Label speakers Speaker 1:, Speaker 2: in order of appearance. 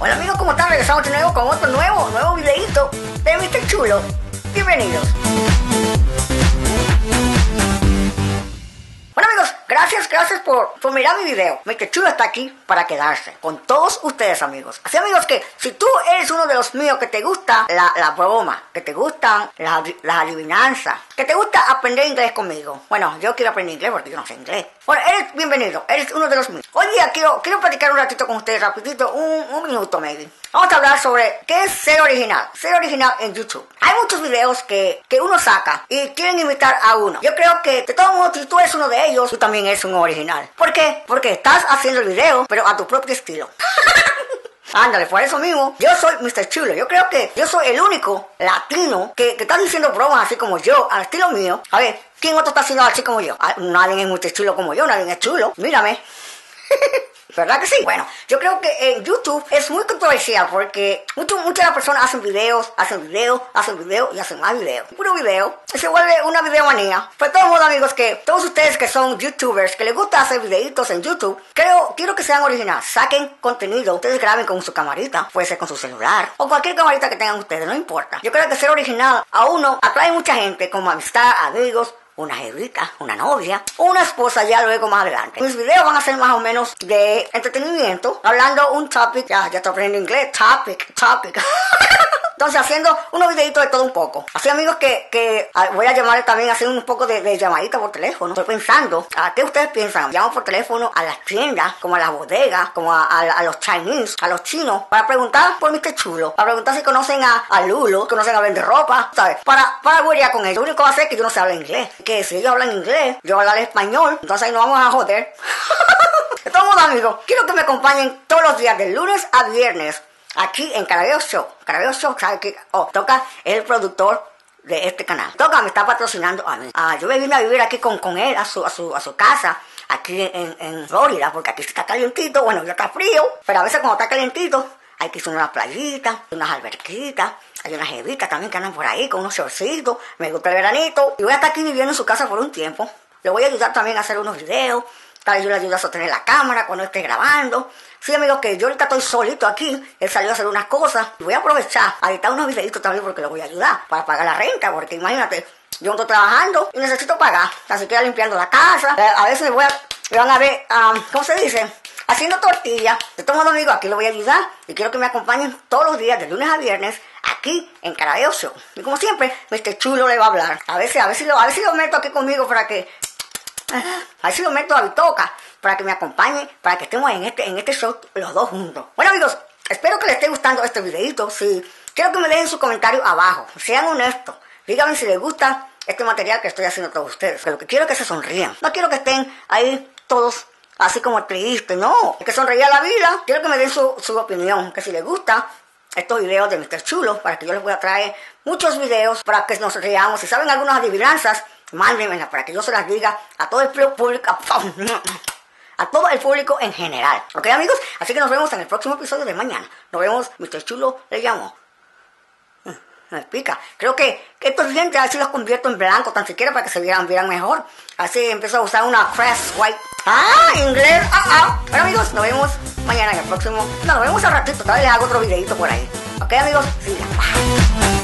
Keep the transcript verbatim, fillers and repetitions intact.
Speaker 1: Bueno amigos, ¿cómo están? Regresamos de nuevo con otro nuevo, nuevo videito de mister Chulo. Bienvenidos. Bueno amigos, gracias, gracias por, por mirar mi video. mister Chulo está aquí para quedarse con todos ustedes amigos. Así amigos que si tú eres uno de los míos que te gusta la, la broma, que te gustan las, las adivinanzas, que te gusta aprender inglés conmigo. Bueno, yo quiero aprender inglés porque yo no sé inglés. Bueno, eres bienvenido, eres uno de los míos. Hoy día quiero, quiero platicar un ratito con ustedes, rapidito, un, un minuto maybe. Vamos a hablar sobre qué es ser original. Ser original en YouTube. Hay muchos videos que, que uno saca y quieren imitar a uno. Yo creo que de todos modos, si tú eres uno de ellos, tú también eres un original. ¿Por qué? Porque estás haciendo el video, pero a tu propio estilo. Ándale, por eso mismo, yo soy mister Chulo. Yo creo que yo soy el único latino que, que está diciendo bromas así como yo, al estilo mío. A ver, ¿quién otro está haciendo así como yo? Ah, nadie es mister Chulo como yo, nadie es chulo. Mírame. ¿Verdad que sí? Bueno, yo creo que en YouTube es muy controversial porque mucho, muchas de las personas hacen videos, hacen videos, hacen videos y hacen más videos. Puro video. Y se vuelve una videomanía. Pues de todos modos amigos, que todos ustedes que son YouTubers, que les gusta hacer videitos en YouTube, creo, quiero que sean originales. Saquen contenido, ustedes graben con su camarita, puede ser con su celular o cualquier camarita que tengan ustedes, no importa. Yo creo que ser original a uno atrae mucha gente como amistad, amigos, una jevita, una novia, una esposa ya luego más adelante. Mis videos van a ser más o menos de entretenimiento, hablando un topic, ya, ya estoy aprendiendo inglés, topic, topic. Entonces haciendo unos videitos de todo un poco. Así amigos que, que ah, voy a llamar también a hacer un poco de, de llamadita por teléfono. Estoy pensando, ¿a qué ustedes piensan? Llamo por teléfono a las tiendas, como a las bodegas, como a, a, a los Chinese, a los chinos, para preguntar por mister Chulo, para preguntar si conocen a, a Lulo, conocen a vender ropa, ¿sabes? Para, para huerear con ellos. Lo único que va a hacer es que yo no sé hablar inglés. Que si ellos hablan inglés, yo hablar español, entonces ahí nos vamos a joder. De todos modos amigos, quiero que me acompañen todos los días, de lunes a viernes, aquí en Carabeo Show. Carabeo Show, ¿sabes qué? Oh, Toca es el productor de este canal. Toca me está patrocinando a mí. Ah, yo me vine a vivir aquí con, con él, a su, a su, a su casa, aquí en, en Florida, porque aquí está calientito, bueno, ya está frío, pero a veces cuando está calientito, hay que ir a unas playitas, unas alberquitas, hay unas jevitas también que andan por ahí con unos shortcitos, me gusta el veranito, y voy a estar aquí viviendo en su casa por un tiempo. Le voy a ayudar también a hacer unos videos, tal vez yo le ayudo a sostener la cámara cuando esté grabando. Sí amigos, que yo ahorita estoy solito aquí, él salió a hacer unas cosas, y voy a aprovechar a editar unos videitos también porque le voy a ayudar para pagar la renta, porque imagínate, yo estoy trabajando y necesito pagar, así que limpiando la casa, a veces me voy a, me van a ver, um, ¿cómo se dice? Haciendo tortillas. De todos modos amigos, aquí lo voy a ayudar y quiero que me acompañen todos los días, de lunes a viernes, aquí en Carabeo Show. Y como siempre, mister Chulo le va a hablar. A veces, a ver si lo, a ver si lo meto aquí conmigo para que, a ver si lo meto a Bitoca, para que me acompañe, para que estemos en este, en este show los dos juntos. Bueno amigos, espero que les esté gustando este videito. Si quiero que me dejen su comentario abajo, sean honestos, díganme si les gusta este material que estoy haciendo a todos ustedes. Que lo que quiero es que se sonrían. No quiero que estén ahí todos así como triste, no, hay que sonreír a la vida. Quiero que me den su, su opinión, que si les gusta estos videos de mister Chulo, para que yo les voy a traer muchos videos para que nos riamos. Si saben algunas adivinanzas, mándenmelas para que yo se las diga a todo el público, a todo el público en general. ¿Ok amigos? Así que nos vemos en el próximo episodio de mañana. Nos vemos, mister Chulo le llamo. Me pica. Creo que estos dientes así los convierto en blanco, tan siquiera para que se vieran, vieran mejor. Así empiezo a usar una Crest White. Ah, inglés. Ah, ah. Bueno amigos, nos vemos mañana en el próximo. No, nos vemos al ratito. Tal vez les hago otro videito por ahí. Ok amigos, sí.